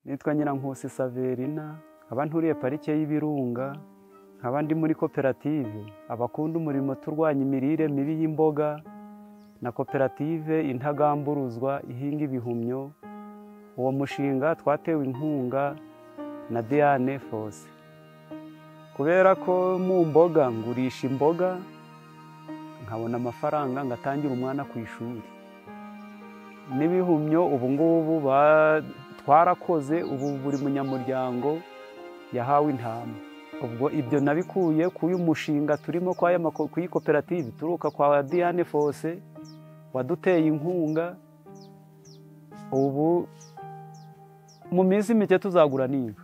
Nitwa Nyirankusi Saverina, nkaba nturiye parike y'Ibirunga, nkaba ndi muri koperative abakunda umurimo turwanya imirire mibi y'imboga na koperative Intagamburuzwa ihinga ibihumyo. Uwo mushinga twatewe inkunga na Diane Fosse. Kubera ko mu mboga ngurisha imboga nkabona amafaranga ngatangira umwana ku ishuri. N'ibihumyo ubu ngubu twarakoze, ubu buri munyamuryango yahawe intama. Ubwo ibyo nabikuye ku uyu mushinga turimo ku iyi koperative turuka kwa Diane Fosse waduteye inkunga. Ubu mu minsi mike tuzagura n'inka.